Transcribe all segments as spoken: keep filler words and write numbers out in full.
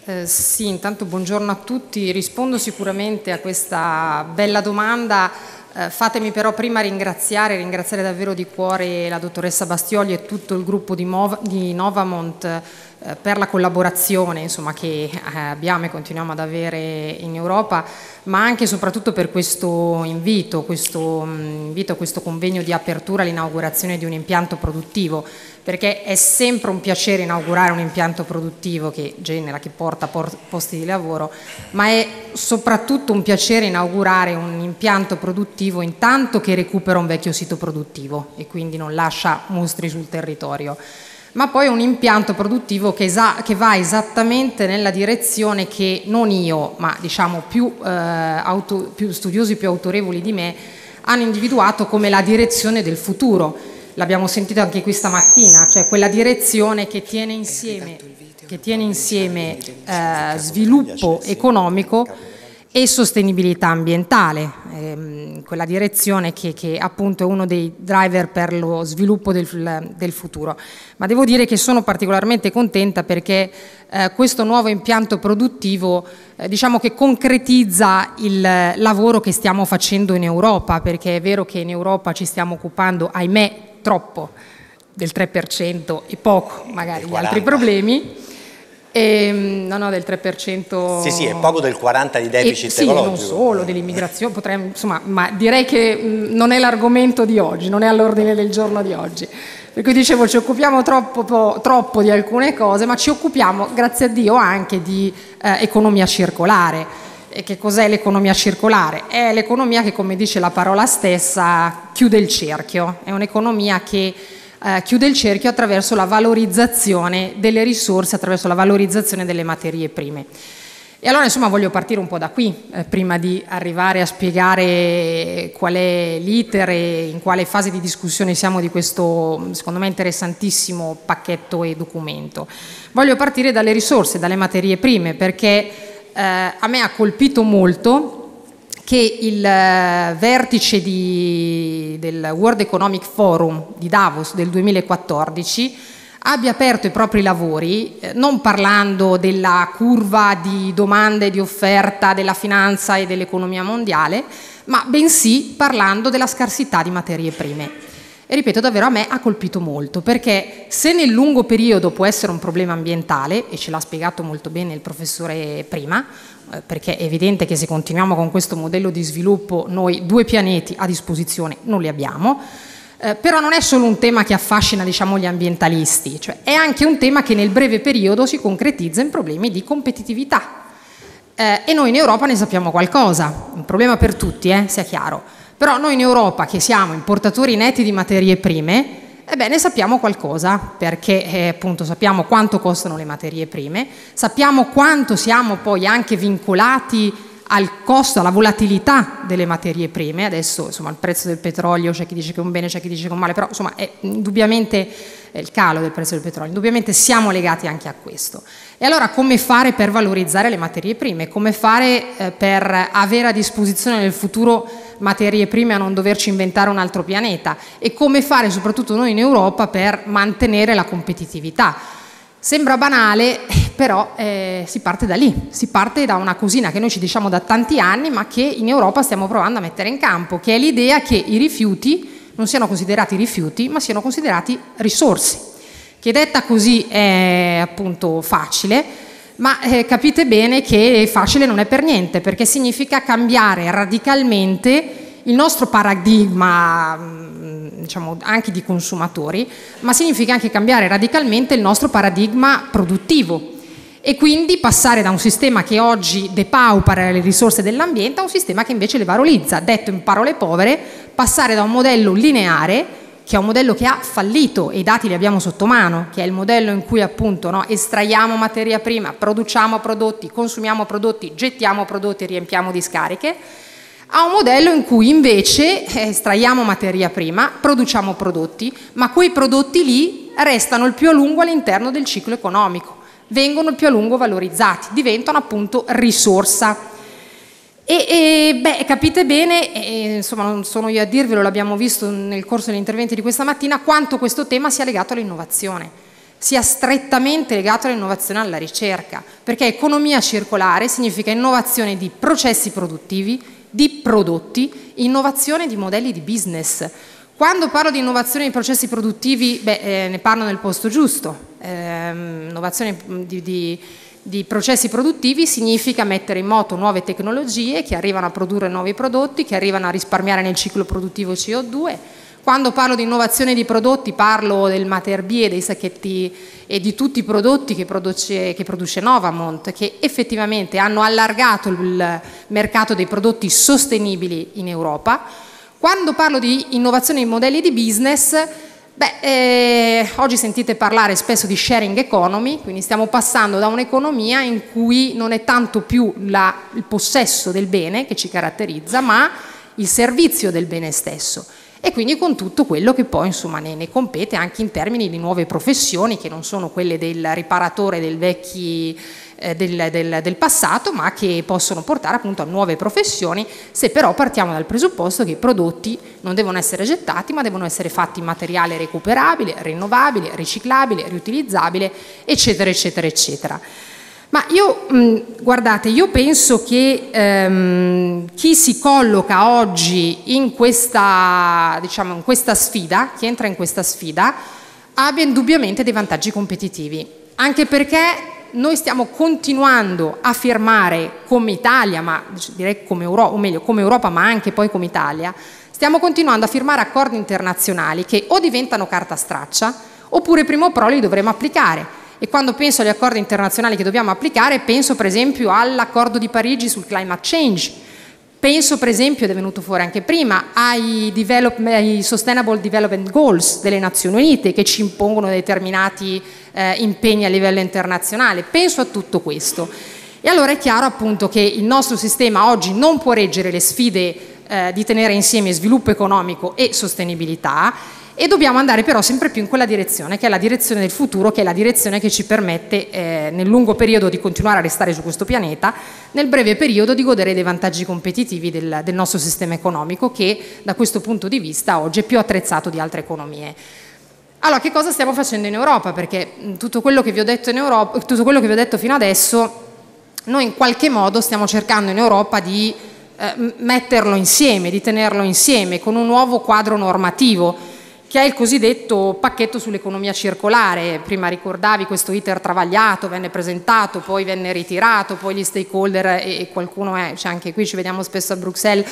Eh, sì, intanto buongiorno a tutti. Rispondo sicuramente a questa bella domanda. Eh, fatemi però prima ringraziare, ringraziare davvero di cuore la dottoressa Bastioli e tutto il gruppo di, Mov di Novamont eh, per la collaborazione insomma, che eh, abbiamo e continuiamo ad avere in Europa, ma anche e soprattutto per questo invito, questo mh, invito a questo convegno di apertura all'inaugurazione di un impianto produttivo, perché è sempre un piacere inaugurare un impianto produttivo che genera, che porta posti di lavoro, ma è soprattutto un piacere inaugurare un impianto produttivo intanto che recupera un vecchio sito produttivo e quindi non lascia mostri sul territorio, ma poi un impianto produttivo che, che va esattamente nella direzione che non io, ma diciamo più, eh, auto più studiosi, più autorevoli di me, hanno individuato come la direzione del futuro. L'abbiamo sentito anche qui stamattina, cioè quella direzione che tiene insieme, che tiene insieme eh, sviluppo economico e sostenibilità ambientale, ehm, quella direzione che, che appunto è uno dei driver per lo sviluppo del, del futuro. Ma devo dire che sono particolarmente contenta perché eh, questo nuovo impianto produttivo eh, diciamo che concretizza il lavoro che stiamo facendo in Europa, perché è vero che in Europa ci stiamo occupando, ahimè, troppo del tre per cento e poco magari di altri problemi. E, no, no, del tre per cento. Sì, sì, è poco del quaranta per cento di deficit e, sì, ecologico. Non solo, dell'immigrazione, potremmo, insomma, ma direi che mh, non è l'argomento di oggi, non è all'ordine del giorno di oggi. Per cui dicevo, ci occupiamo troppo, po, troppo di alcune cose, ma ci occupiamo, grazie a Dio, anche di eh, economia circolare. E che cos'è l'economia circolare? È l'economia che, come dice la parola stessa, chiude il cerchio. È un'economia che eh, chiude il cerchio attraverso la valorizzazione delle risorse, attraverso la valorizzazione delle materie prime. E allora, insomma, voglio partire un po' da qui, eh, prima di arrivare a spiegare qual è l'iter e in quale fase di discussione siamo di questo, secondo me, interessantissimo pacchetto e documento. Voglio partire dalle risorse, dalle materie prime, perché Eh, a me ha colpito molto che il eh, vertice di, del World Economic Forum di Davos del duemilaquattordici abbia aperto i propri lavori eh, non parlando della curva di domanda e di offerta della finanza e dell'economia mondiale, ma bensì parlando della scarsità di materie prime. E ripeto, davvero a me ha colpito molto, perché se nel lungo periodo può essere un problema ambientale, e ce l'ha spiegato molto bene il professore prima, eh, perché è evidente che se continuiamo con questo modello di sviluppo noi due pianeti a disposizione non li abbiamo, eh, però non è solo un tema che affascina, diciamo, gli ambientalisti, cioè è anche un tema che nel breve periodo si concretizza in problemi di competitività. Eh, e noi in Europa ne sappiamo qualcosa, un problema per tutti, eh, sia chiaro. Però noi in Europa, che siamo importatori netti di materie prime, ebbene sappiamo qualcosa, perché eh, appunto sappiamo quanto costano le materie prime, sappiamo quanto siamo poi anche vincolati al costo, alla volatilità delle materie prime. Adesso insomma il prezzo del petrolio, c'è chi dice che è un bene, c'è chi dice che è un male, però insomma è indubbiamente è il calo del prezzo del petrolio, indubbiamente siamo legati anche a questo. E allora come fare per valorizzare le materie prime? Come fare eh, per avere a disposizione nel futuro materie prime a non doverci inventare un altro pianeta? E come fare soprattutto noi in Europa per mantenere la competitività? Sembra banale, però eh, si parte da lì, si parte da una cosina che noi ci diciamo da tanti anni, ma che in Europa stiamo provando a mettere in campo, che è l'idea che i rifiuti non siano considerati rifiuti, ma siano considerati risorse, che detta così è appunto facile, ma eh, capite bene che facile non è per niente, perché significa cambiare radicalmente il nostro paradigma, diciamo, anche di consumatori, ma significa anche cambiare radicalmente il nostro paradigma produttivo e quindi passare da un sistema che oggi depaupera le risorse dell'ambiente a un sistema che invece le valorizza. Detto in parole povere, passare da un modello lineare, che è un modello che ha fallito e i dati li abbiamo sotto mano, che è il modello in cui appunto no, estraiamo materia prima, produciamo prodotti, consumiamo prodotti, gettiamo prodotti e riempiamo discariche, a un modello in cui invece estraiamo materia prima, produciamo prodotti, ma quei prodotti lì restano il più a lungo all'interno del ciclo economico, vengono il più a lungo valorizzati, diventano appunto risorsa. E, e beh, capite bene, e, insomma non sono io a dirvelo, l'abbiamo visto nel corso degli interventi di questa mattina, quanto questo tema sia legato all'innovazione. sia strettamente legato all'innovazione e alla ricerca, perché economia circolare significa innovazione di processi produttivi, di prodotti, innovazione di modelli di business. Quando parlo di innovazione di processi produttivi, beh, eh, ne parlo nel posto giusto. Eh, innovazione di, di, di processi produttivi significa mettere in moto nuove tecnologie che arrivano a produrre nuovi prodotti, che arrivano a risparmiare nel ciclo produttivo C O due. Quando parlo di innovazione di prodotti parlo del Mater B e dei sacchetti e di tutti i prodotti che produce, che produce Novamont, che effettivamente hanno allargato il mercato dei prodotti sostenibili in Europa. Quando parlo di innovazione di modelli di business, beh, eh, oggi sentite parlare spesso di sharing economy, quindi stiamo passando da un'economia in cui non è tanto più la, il possesso del bene che ci caratterizza, ma il servizio del bene stesso. E quindi con tutto quello che poi insomma ne, ne compete anche in termini di nuove professioni che non sono quelle del riparatore del vecchi eh, del, del, del passato, ma che possono portare appunto a nuove professioni, se però partiamo dal presupposto che i prodotti non devono essere gettati ma devono essere fatti in materiale recuperabile, rinnovabile, riciclabile, riutilizzabile, eccetera eccetera eccetera. Ma io, mh, guardate, io penso che ehm, chi si colloca oggi in questa, diciamo, in questa sfida, chi entra in questa sfida, abbia indubbiamente dei vantaggi competitivi, anche perché noi stiamo continuando a firmare come Italia, ma direi come Europa, o meglio come Europa, ma anche poi come Italia, stiamo continuando a firmare accordi internazionali che o diventano carta straccia, oppure prima o poi li dovremo applicare. E quando penso agli accordi internazionali che dobbiamo applicare, penso per esempio all'accordo di Parigi sul climate change, penso per esempio, ed è venuto fuori anche prima, ai, develop, ai Sustainable Development Goals delle Nazioni Unite che ci impongono determinati eh, impegni a livello internazionale, penso a tutto questo. E allora è chiaro appunto che il nostro sistema oggi non può reggere le sfide eh, di tenere insieme sviluppo economico e sostenibilità, e dobbiamo andare però sempre più in quella direzione, che è la direzione del futuro, che è la direzione che ci permette eh, nel lungo periodo di continuare a restare su questo pianeta, nel breve periodo di godere dei vantaggi competitivi del, del nostro sistema economico, che da questo punto di vista oggi è più attrezzato di altre economie. Allora, che cosa stiamo facendo in Europa? Perché tutto quello che vi ho detto in Europa, tutto quello che vi ho detto fino adesso, noi in qualche modo stiamo cercando in Europa di eh, metterlo insieme, di tenerlo insieme con un nuovo quadro normativo, che è il cosiddetto pacchetto sull'economia circolare. Prima ricordavi questo iter travagliato, venne presentato, poi venne ritirato, poi gli stakeholder e, e qualcuno è, cioè anche qui ci vediamo spesso a Bruxelles,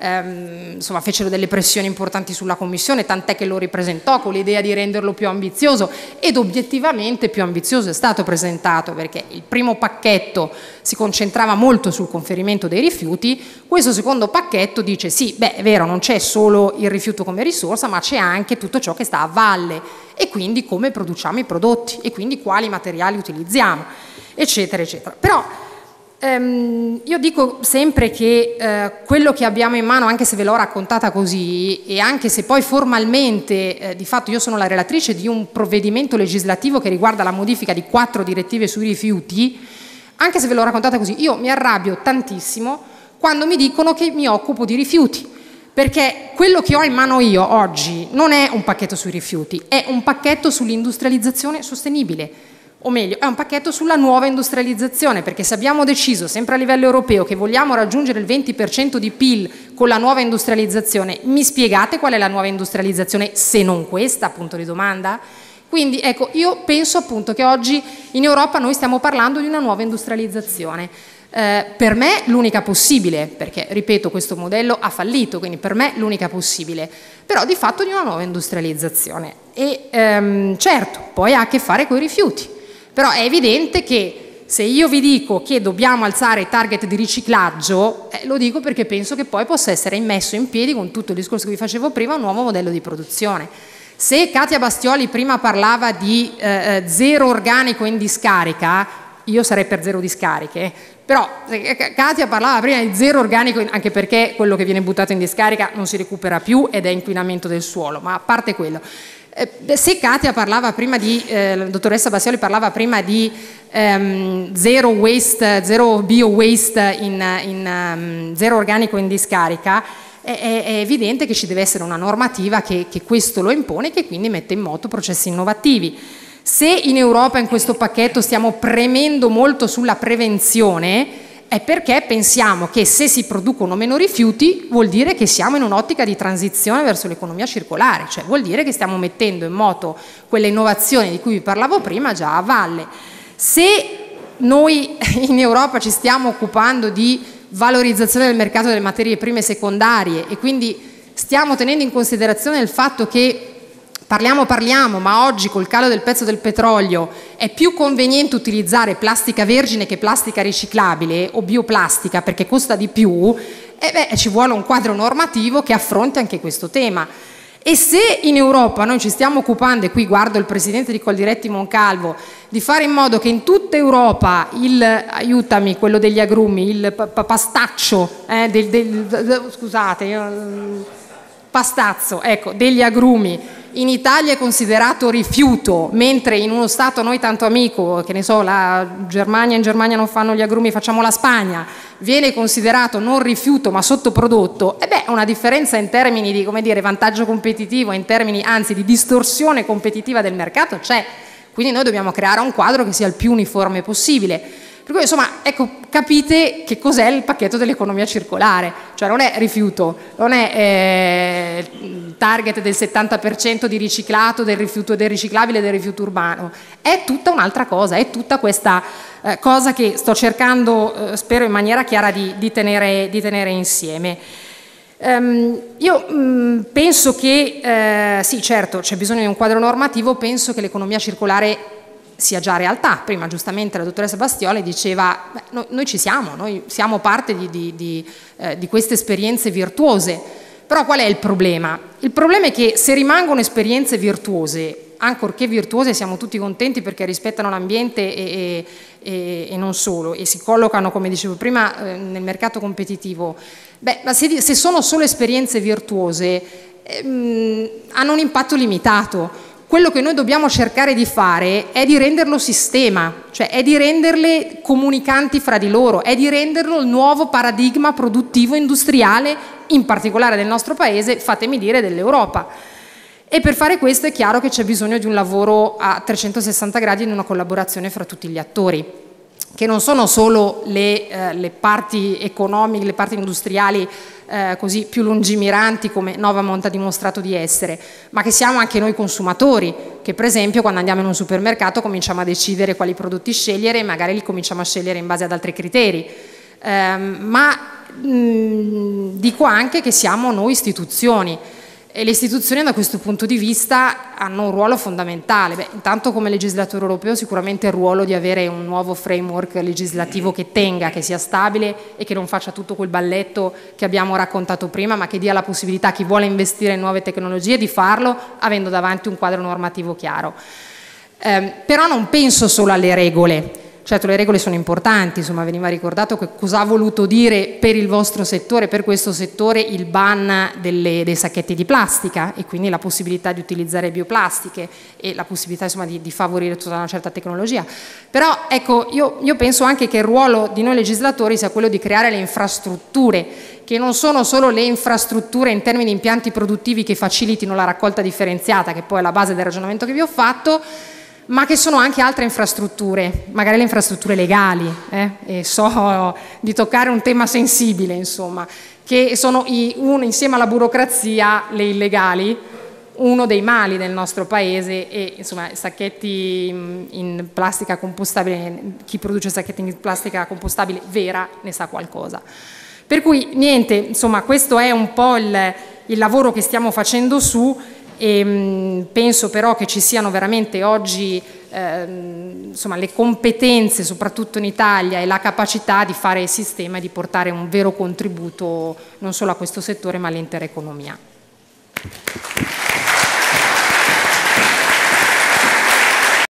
ehm, insomma fecero delle pressioni importanti sulla Commissione, tant'è che lo ripresentò con l'idea di renderlo più ambizioso, ed obiettivamente più ambizioso è stato presentato, perché il primo pacchetto si concentrava molto sul conferimento dei rifiuti, questo secondo pacchetto dice sì, beh è vero, non c'è solo il rifiuto come risorsa, ma c'è anche tutto tutto ciò che sta a valle, e quindi come produciamo i prodotti, e quindi quali materiali utilizziamo, eccetera eccetera. Però ehm, io dico sempre che eh, quello che abbiamo in mano, anche se ve l'ho raccontata così, e anche se poi formalmente eh, di fatto io sono la relatrice di un provvedimento legislativo che riguarda la modifica di quattro direttive sui rifiuti, anche se ve l'ho raccontata così, io mi arrabbio tantissimo quando mi dicono che mi occupo di rifiuti, perché quello che ho in mano io oggi non è un pacchetto sui rifiuti, è un pacchetto sull'industrializzazione sostenibile, o meglio, è un pacchetto sulla nuova industrializzazione, perché se abbiamo deciso, sempre a livello europeo, che vogliamo raggiungere il venti per cento di P I L con la nuova industrializzazione, mi spiegate qual è la nuova industrializzazione se non questa, punto di domanda? Quindi ecco, io penso appunto che oggi in Europa noi stiamo parlando di una nuova industrializzazione. Eh, per me l'unica possibile, perché ripeto questo modello ha fallito, quindi per me l'unica possibile, però di fatto di una nuova industrializzazione, e ehm, certo poi ha a che fare con i rifiuti, però è evidente che se io vi dico che dobbiamo alzare i target di riciclaggio, eh, lo dico perché penso che poi possa essere immesso in piedi, con tutto il discorso che vi facevo prima, un nuovo modello di produzione. Se Katia Bastioli prima parlava di eh, zero organico in discarica, io sarei per zero discariche, però Katia parlava prima di zero organico, anche perché quello che viene buttato in discarica non si recupera più ed è inquinamento del suolo, ma a parte quello. Eh, se Katia parlava prima di, eh, la dottoressa Bastioli parlava prima di ehm, zero waste, zero bio waste in, in um, zero organico in discarica, è, è, è evidente che ci deve essere una normativa che, che questo lo impone e che quindi mette in moto processi innovativi. Se in Europa in questo pacchetto stiamo premendo molto sulla prevenzione, è perché pensiamo che se si producono meno rifiuti vuol dire che siamo in un'ottica di transizione verso l'economia circolare, cioè vuol dire che stiamo mettendo in moto quelle innovazioni di cui vi parlavo prima già a valle. Se noi in Europa ci stiamo occupando di valorizzazione del mercato delle materie prime secondarie e quindi stiamo tenendo in considerazione il fatto che Parliamo, parliamo, ma oggi col calo del prezzo del petrolio è più conveniente utilizzare plastica vergine che plastica riciclabile o bioplastica perché costa di più, e beh, ci vuole un quadro normativo che affronti anche questo tema. E se in Europa noi ci stiamo occupando, e qui guardo il presidente di Coldiretti Moncalvo, di fare in modo che in tutta Europa il, aiutami, quello degli agrumi, il pastaccio, eh, del, del, scusate, io, pastazzo, ecco, degli agrumi, in Italia è considerato rifiuto, mentre in uno Stato noi tanto amico, che ne so, la Germania, in Germania non fanno gli agrumi, facciamo la Spagna, viene considerato non rifiuto ma sottoprodotto, e beh, una differenza in termini di, come dire, vantaggio competitivo, in termini anzi di distorsione competitiva del mercato c'è, quindi noi dobbiamo creare un quadro che sia il più uniforme possibile. Per cui insomma, ecco, capite che cos'è il pacchetto dell'economia circolare, cioè non è rifiuto, non è eh, target del settanta per cento di riciclato del rifiuto del riciclabile e del rifiuto urbano, è tutta un'altra cosa, è tutta questa eh, cosa che sto cercando, eh, spero in maniera chiara, di, di, tenere, di tenere insieme. Um, io um, penso che, eh, sì certo c'è bisogno di un quadro normativo, penso che l'economia circolare sia già realtà. Prima giustamente la dottoressa Bastioli diceva, beh, noi, noi ci siamo, noi siamo parte di, di, di, eh, di queste esperienze virtuose, però qual è il problema? Il problema è che se rimangono esperienze virtuose, ancorché virtuose siamo tutti contenti perché rispettano l'ambiente e, e, e non solo, e si collocano, come dicevo prima, eh, nel mercato competitivo, beh, ma se, se sono solo esperienze virtuose ehm, hanno un impatto limitato. Quello che noi dobbiamo cercare di fare è di renderlo sistema, cioè è di renderle comunicanti fra di loro, è di renderlo il nuovo paradigma produttivo industriale, in particolare del nostro paese, fatemi dire dell'Europa. E per fare questo è chiaro che c'è bisogno di un lavoro a trecentosessanta gradi e di una collaborazione fra tutti gli attori, che non sono solo le, eh, le parti economiche, le parti industriali eh, così più lungimiranti come Novamont ha dimostrato di essere, ma che siamo anche noi consumatori, che per esempio quando andiamo in un supermercato cominciamo a decidere quali prodotti scegliere e magari li cominciamo a scegliere in base ad altri criteri. Eh, ma mh, dico anche che siamo noi istituzioni, e le istituzioni da questo punto di vista hanno un ruolo fondamentale. Beh, intanto come legislatore europeo sicuramente il ruolo di avere un nuovo framework legislativo che tenga, che sia stabile e che non faccia tutto quel balletto che abbiamo raccontato prima, ma che dia la possibilità a chi vuole investire in nuove tecnologie di farlo avendo davanti un quadro normativo chiaro. Eh, però non penso solo alle regole. Certo, le regole sono importanti, insomma veniva ricordato che cosa ha voluto dire per il vostro settore, per questo settore, il ban delle, dei sacchetti di plastica e quindi la possibilità di utilizzare bioplastiche e la possibilità insomma di, di favorire tutta una certa tecnologia. Però ecco, io, io penso anche che il ruolo di noi legislatori sia quello di creare le infrastrutture, che non sono solo le infrastrutture in termini di impianti produttivi che facilitino la raccolta differenziata, che poi è la base del ragionamento che vi ho fatto, ma che sono anche altre infrastrutture, magari le infrastrutture legali, eh? E so di toccare un tema sensibile, insomma, che sono i, un, insieme alla burocrazia, le illegali, uno dei mali del nostro paese e insomma sacchetti in plastica compostabile, chi produce sacchetti in plastica compostabile vera ne sa qualcosa. Per cui niente, insomma questo è un po' il, il lavoro che stiamo facendo su. E, mh, penso però che ci siano veramente oggi eh, insomma, le competenze, soprattutto in Italia, e la capacità di fare il sistema e di portare un vero contributo non solo a questo settore ma all'intera economia.